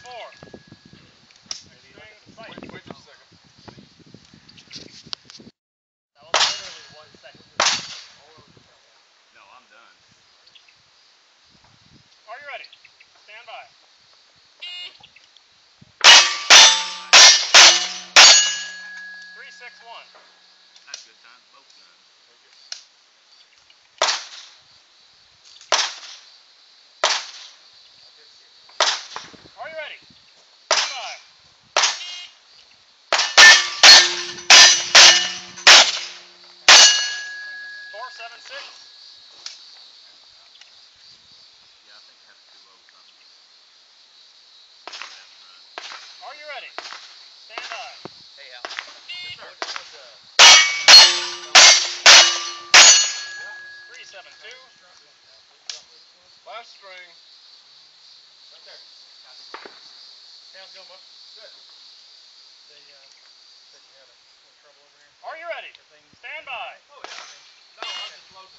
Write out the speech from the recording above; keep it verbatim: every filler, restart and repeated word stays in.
four. Wait, wait just a second. That was literally one second. No, I'm done. Are you ready? Stand by. Three, six, one. That's good times, both guns. Are you ready? Stand by. Four, seven, six. Yeah, I think I have two oh something. Are you ready? Stand by. Hey, Al. Yes, sir. What was the... Three, seven, two. Last string. Right there. Hey, how's it going, bud? Good. They, uh, said you had a little trouble over here. Are you ready? Stand by. Oh, yeah. I mean, no, I'm just loading.